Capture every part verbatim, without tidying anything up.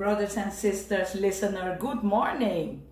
brothers and sisters, listener, good morning.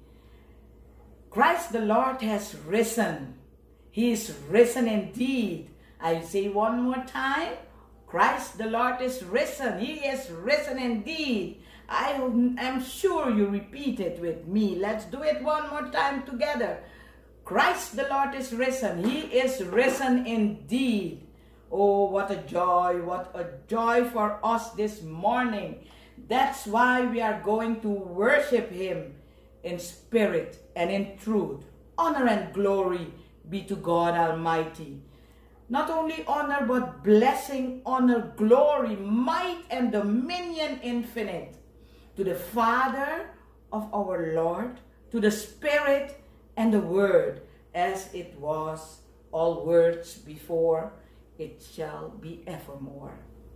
Christ the Lord has risen. He is risen indeed. I say one more time, Christ the Lord is risen. He is risen indeed. I am sure you repeat it with me. Let's do it one more time together. Christ the Lord is risen. He is risen indeed. Oh, what a joy, what a joy for us this morning. That's why we are going to worship Him in spirit and in truth. Honor and glory be to God Almighty. Not only honor, but blessing, honor, glory, might, and dominion infinite to the Father of our Lord, to the Spirit and the Word, as it was all words before, it shall be evermore.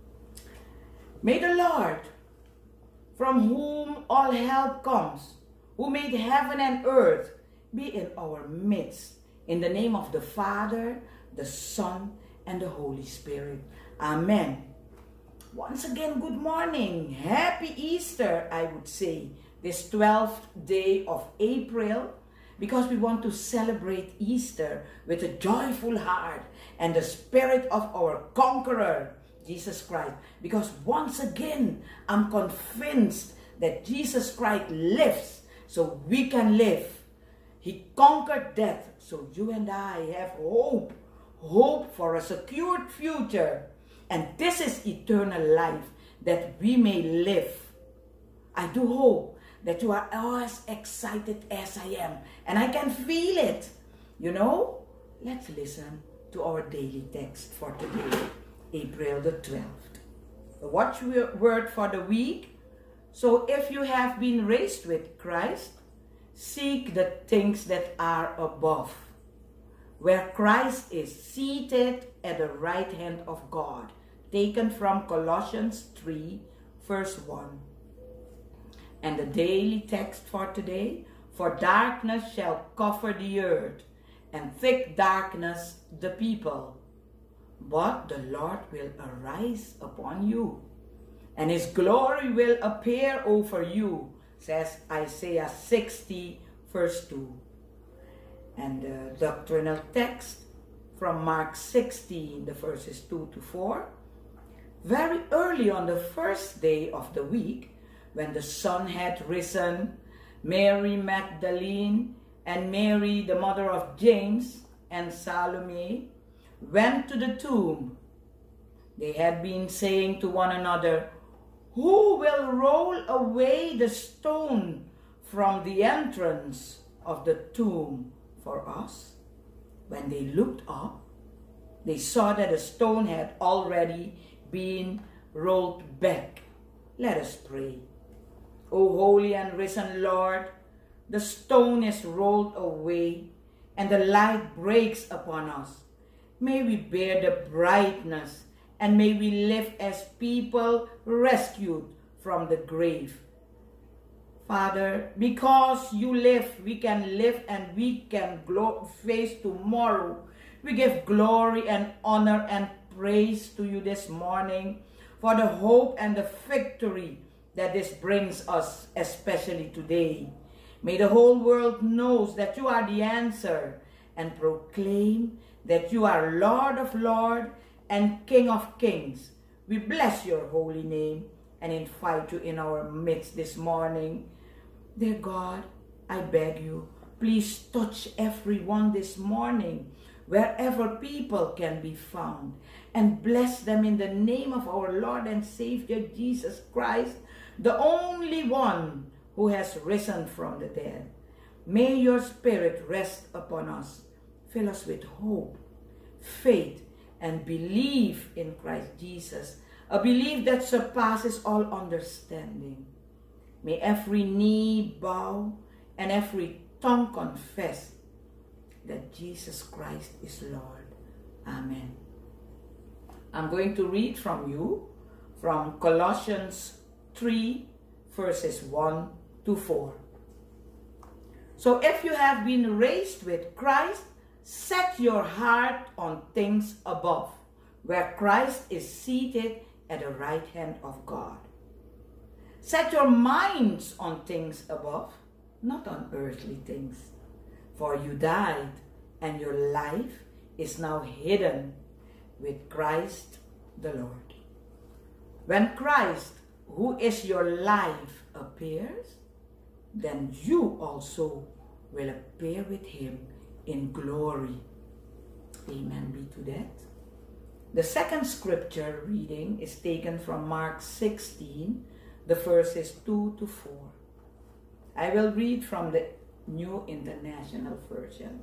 May the Lord, from whom all help comes, who made heaven and earth, be in our midst. In the name of the Father, the Son, and the Holy Spirit. Amen. Once again, good morning. Happy Easter, I would say, this twelfth day of April, because we want to celebrate Easter with a joyful heart and the spirit of our conqueror, Jesus Christ. Because once again, I'm convinced that Jesus Christ lives so we can live. He conquered death, so you and I have hope. Hope for a secured future. And this is eternal life, that we may live. I do hope that you are as excited as I am. And I can feel it. You know, let's listen to our daily text for today, April the twelfth. The watchword for the week. So if you have been raised with Christ, seek the things that are above, where Christ is seated at the right hand of God. Taken from Colossians three, verse one. And the daily text for today, for darkness shall cover the earth, and thick darkness the people. But the Lord will arise upon you, and His glory will appear over you, says Isaiah sixty, verse two. And the doctrinal text from Mark sixteen, the verses two to four. Very early on the first day of the week, when the sun had risen, Mary Magdalene and Mary, the mother of James, and Salome went to the tomb. They had been saying to one another, "Who will roll away the stone from the entrance of the tomb for us?" When they looked up, they saw that the stone had already been rolled back. Let us pray. O holy and risen Lord, the stone is rolled away and the light breaks upon us. May we bear the brightness, and may we live as people rescued from the grave. Father, because you live, we can live and we can face tomorrow. We give glory and honor and praise to you this morning for the hope and the victory that this brings us, especially today. May the whole world knows that you are the answer, and proclaim that you are Lord of Lords and King of Kings. We bless your holy name and invite you in our midst this morning. Dear God, I beg you, please touch everyone this morning, wherever people can be found, and bless them in the name of our Lord and Savior Jesus Christ, the only one who has risen from the dead. May your Spirit rest upon us. Fill us with hope, faith, and belief in Christ Jesus, a belief that surpasses all understanding. May every knee bow and every tongue confess that Jesus Christ is Lord. Amen. I'm going to read from you from Colossians three, verses one to four. So if you have been raised with Christ, set your heart on things above, where Christ is seated at the right hand of God. Set your minds on things above, not on earthly things. For you died, and your life is now hidden with Christ the Lord. When Christ, who is your life, appears, then you also will appear with him in glory. Amen be to that. The second scripture reading is taken from Mark sixteen, the verses two to four. I will read from the New International Version.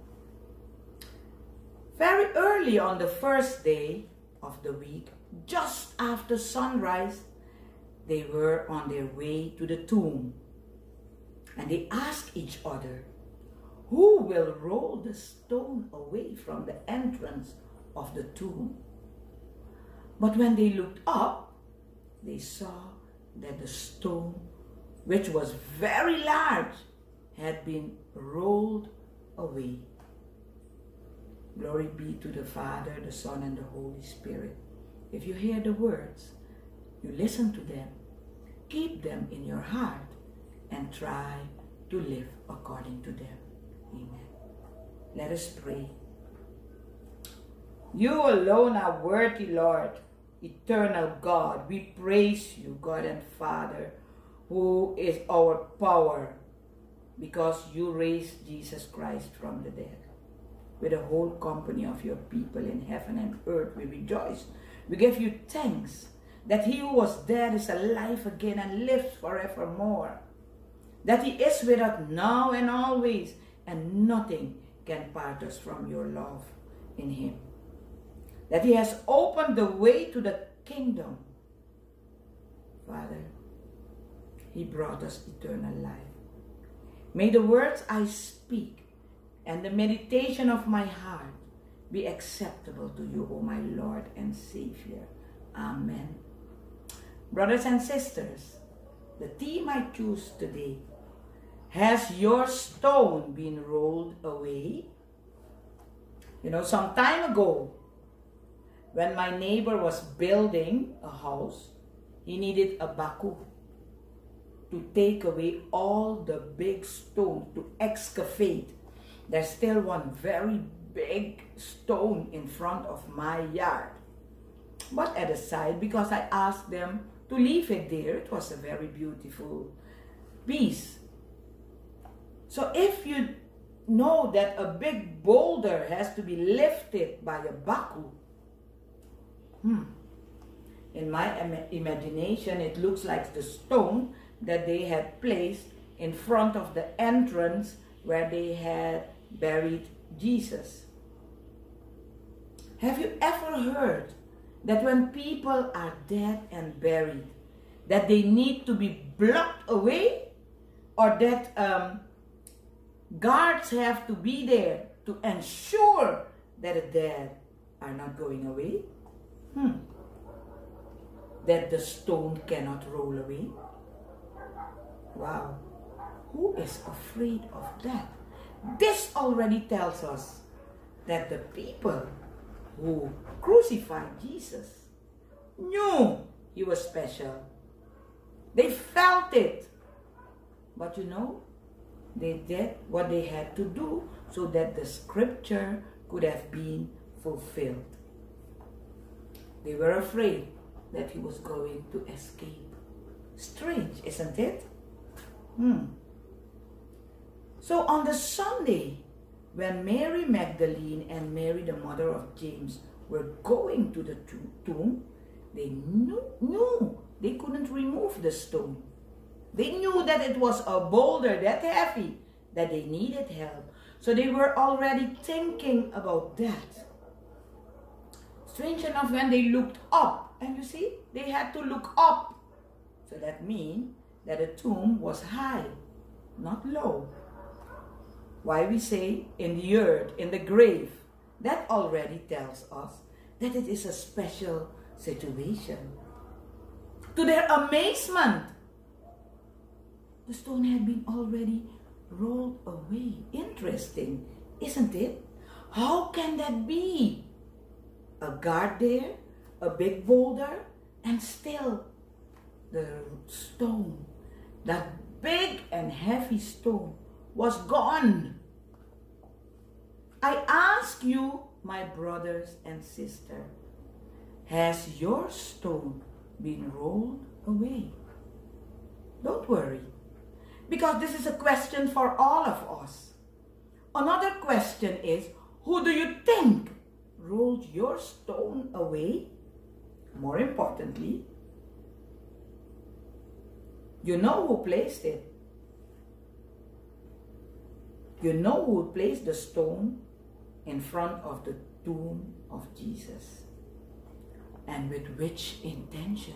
Very early on the first day of the week, just after sunrise, they were on their way to the tomb. And they asked each other, "Who will roll the stone away from the entrance of the tomb?" But when they looked up, they saw that the stone, which was very large, had been rolled away. Glory be to the Father, the Son, and the Holy Spirit. If you hear the words, you listen to them, keep them in your heart, and try to live according to them. Amen. Let us pray. You alone are worthy, Lord, eternal God. We praise you, God and Father, who is our power, because you raised Jesus Christ from the dead. With the whole company of your people in heaven and earth, we rejoice. We give you thanks that he who was dead is alive again and lives forevermore. That he is with us now and always, and nothing can part us from your love in him. That he has opened the way to the kingdom. Father, he brought us eternal life. May the words I speak and the meditation of my heart be acceptable to you, O my Lord and Savior. Amen. Brothers and sisters, the theme I choose today: has your stone been rolled away? You know, some time ago, when my neighbor was building a house, he needed a backhoe to take away all the big stones, to excavate. There's still one very big stone in front of my yard, but at the side, because I asked them to leave it there. It was a very beautiful piece. So if you know that a big boulder has to be lifted by a backhoe, hmm, in my im imagination, it looks like the stone that they had placed in front of the entrance where they had buried Jesus. Have you ever heard that when people are dead and buried, that they need to be blocked away, or that um, guards have to be there to ensure that the dead are not going away? Hmm. That the stone cannot roll away? Wow. Who is afraid of that? This already tells us that the people who crucified Jesus knew he was special. They felt it. But you know, they did what they had to do so that the scripture could have been fulfilled. They were afraid that he was going to escape. Strange, isn't it? Hmm. So on the Sunday, when Mary Magdalene and Mary, the mother of James, were going to the tomb, they knew, knew they couldn't remove the stone. They knew that it was a boulder that heavy, that they needed help. So they were already thinking about that. Strange enough, when they looked up, and you see, they had to look up. So that means that the tomb was high, not low. Why we say in the earth, in the grave, that already tells us that it is a special situation. To their amazement, the stone had been already rolled away. Interesting, isn't it? How can that be? A guard there, a big boulder, and still the stone that big and heavy stone was gone. I ask you, my brothers and sisters, has your stone been rolled away? Don't worry, because this is a question for all of us. Another question is, who do you think rolled your stone away? More importantly, you know who placed it. You know who placed the stone in front of the tomb of Jesus, and with which intention.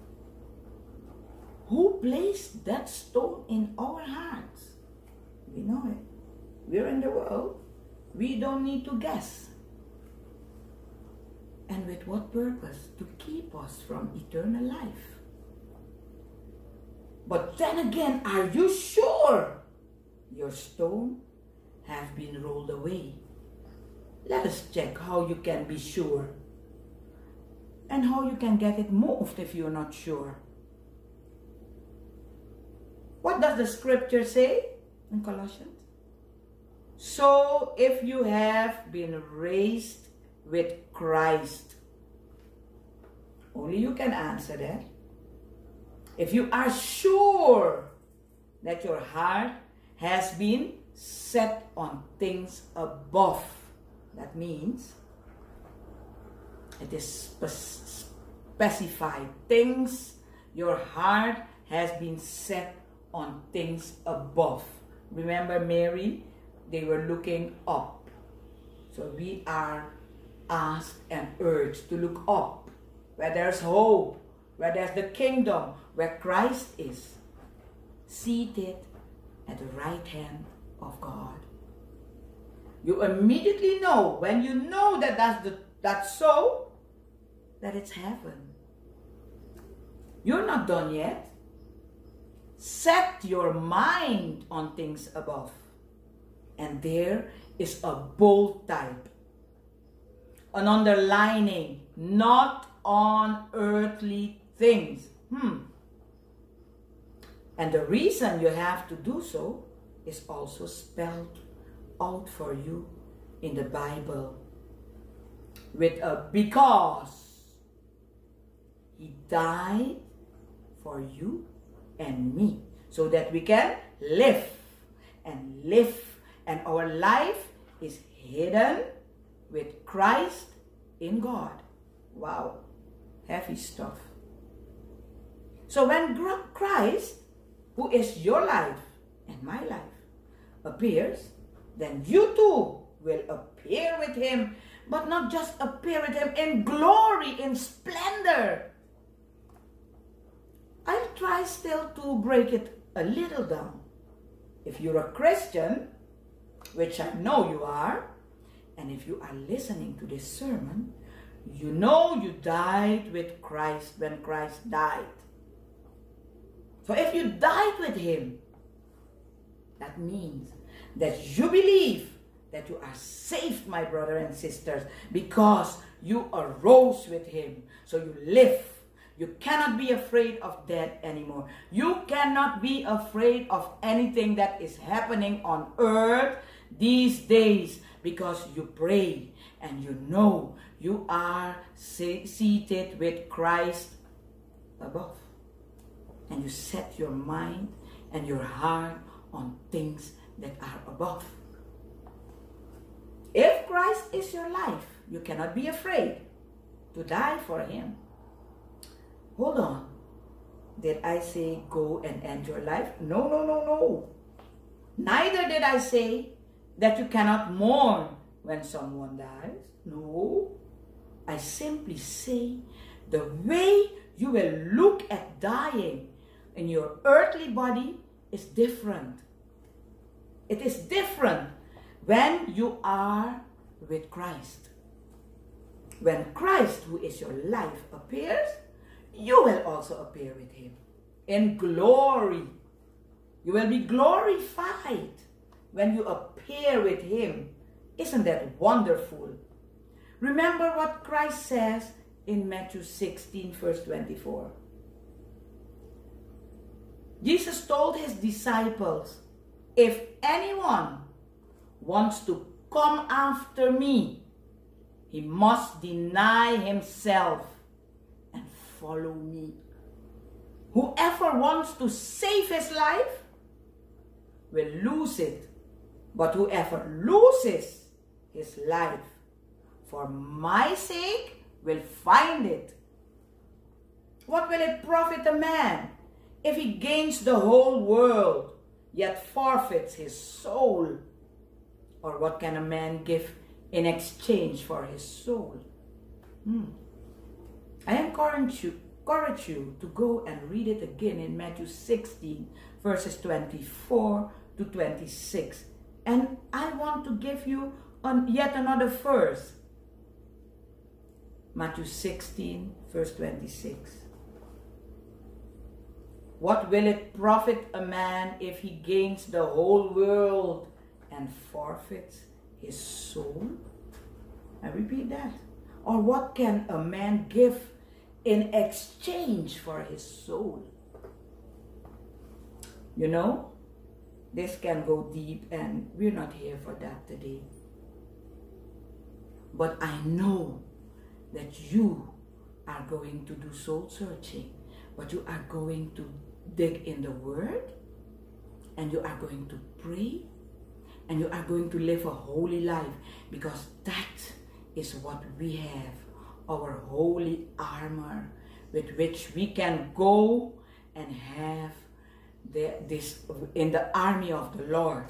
Who placed that stone in our hearts? We know it. We're in the world. We don't need to guess. And with what purpose? To keep us from eternal life. But then again, are you sure your stone has been rolled away? Let us check how you can be sure and how you can get it moved if you're not sure. What does the scripture say in Colossians? So if you have been raised with Christ, only you can answer that. If you are sure that your heart has been set on things above, that means it is spe- specified. Things, your heart has been set on things above. Remember Mary? They were looking up. So we are asked and urged to look up, where there's hope, where there's the kingdom, where Christ is seated at the right hand of God. You immediately know, when you know that that's, the, that's so, that it's heaven. You're not done yet. Set your mind on things above. And there is a bold type, an underlining, not on earthly things. Hmm. And the reason you have to do so is also spelled out for you in the Bible with a because. He died for you and me so that we can live and live, and our life is hidden with Christ in God. Wow, heavy stuff. So when Christ, who is your life and my life, appears, then you too will appear with him, but not just appear with him in glory, in splendor. I'll try still to break it a little down. If you're a Christian, which I know you are, and if you are listening to this sermon, you know you died with Christ when Christ died. So if you died with him, that means that you believe that you are saved, my brother and sisters, because you arose with him. So you live. You cannot be afraid of death anymore. You cannot be afraid of anything that is happening on earth these days, because you pray and you know you are seated with Christ above. And you set your mind and your heart on things that are above. If Christ is your life, you cannot be afraid to die for him. Hold on. Did I say go and end your life? No, no, no, no. Neither did I say that you cannot mourn when someone dies. No. I simply say the way you will look at dying in your earthly body is different. It is different when you are with Christ. When Christ, who is your life, appears, you will also appear with him in glory. You will be glorified when you appear with him. Isn't that wonderful? Remember what Christ says in Matthew sixteen, verse twenty-four. Jesus told his disciples, if anyone wants to come after me, he must deny himself and follow me. Whoever wants to save his life will lose it, but whoever loses his life for my sake will find it. What will it profit a man if he gains the whole world, yet forfeits his soul? Or what can a man give in exchange for his soul? Hmm. I encourage you, encourage you to go and read it again in Matthew sixteen, verses twenty-four to twenty-six. And I want to give you on yet another verse. Matthew sixteen, verse twenty-six. What will it profit a man if he gains the whole world and forfeits his soul? I repeat that. Or what can a man give in exchange for his soul? You know, this can go deep and we're not here for that today. But I know that you are going to do soul searching, but you are going to dig in the Word, and you are going to pray, and you are going to live a holy life, because that is what we have, our holy armor with which we can go and have the, this in the army of the Lord.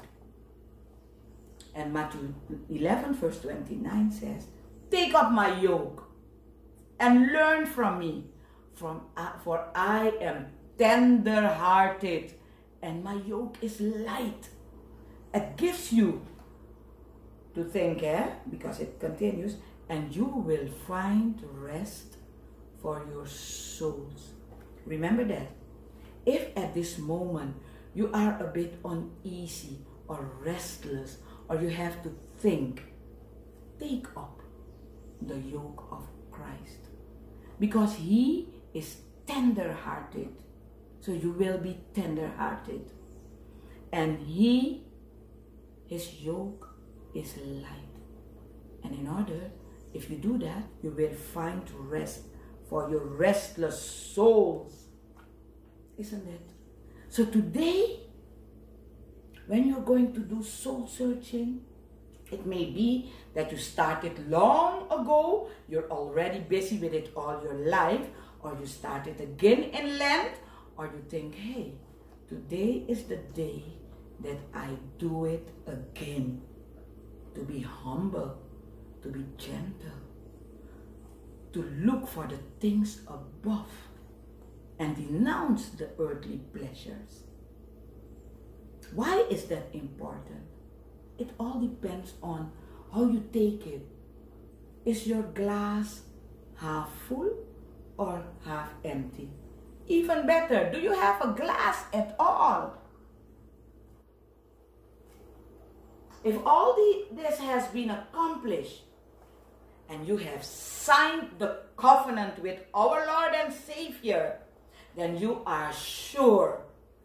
And Matthew eleven verse twenty-nine says, take up my yoke and learn from me, from, uh, for I am tender-hearted and my yoke is light. It gives you to think, eh? Because it continues, and you will find rest for your souls. Remember that. If at this moment you are a bit uneasy or restless, or you have to think, take up the yoke of Christ, because he is tender-hearted. So you will be tender-hearted, and he, his yoke is light. And in order, if you do that, you will find rest for your restless souls. Isn't it? So today, when you're going to do soul searching, it may be that you started long ago, you're already busy with it all your life, or you started again in Lent, or you think, hey, today is the day that I do it again. To be humble, to be gentle, to look for the things above and denounce the earthly pleasures. Why is that important? It all depends on how you take it. Is your glass half full or half empty? Even better, do you have a glass at all? If all the, this has been accomplished, and you have signed the covenant with our Lord and Savior, then you are sure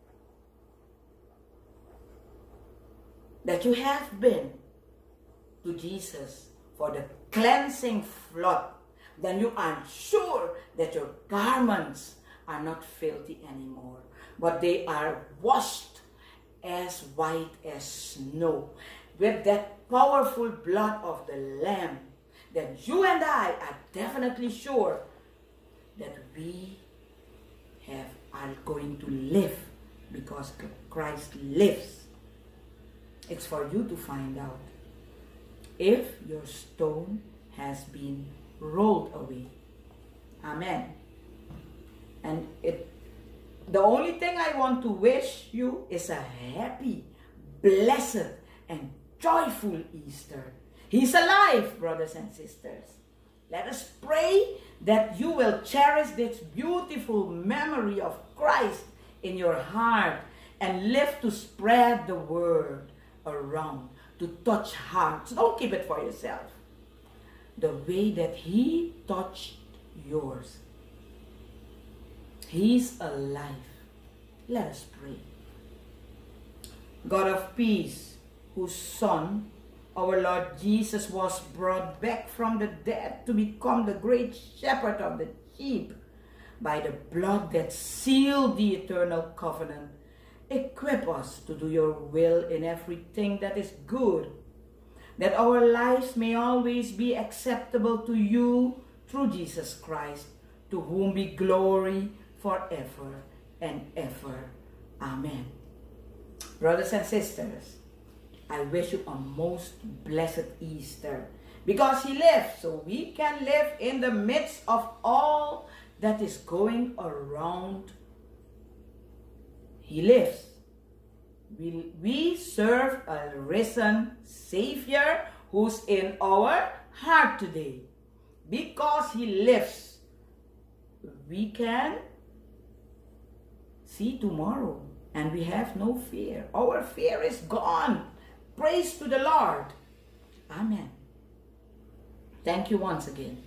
that you have been to Jesus for the cleansing flood. Then you are sure that your garments are not filthy anymore, but they are washed as white as snow with that powerful blood of the Lamb. Then you and I are definitely sure that we have are going to live, because Christ lives. It's for you to find out if your stone has been rolled away. Amen. And it, the only thing I want to wish you is a happy, blessed, and joyful Easter. He's alive, brothers and sisters. Let us pray that you will cherish this beautiful memory of Christ in your heart and live to spread the word around, to touch hearts. Don't keep it for yourself. The way that he touched yours. He's alive. Let us pray. God of peace, whose Son, our Lord Jesus, was brought back from the dead to become the great shepherd of the sheep by the blood that sealed the eternal covenant, equip us to do your will in everything that is good, that our lives may always be acceptable to you through Jesus Christ, to whom be glory forever and ever. Amen. Brothers and sisters, I wish you a most blessed Easter, because he lives, so we can live in the midst of all that is going around. He lives. We, we serve a risen Savior who's in our heart today. Because he lives, we can see tomorrow and we have no fear. Our fear is gone. Praise to the Lord. Amen. Thank you once again.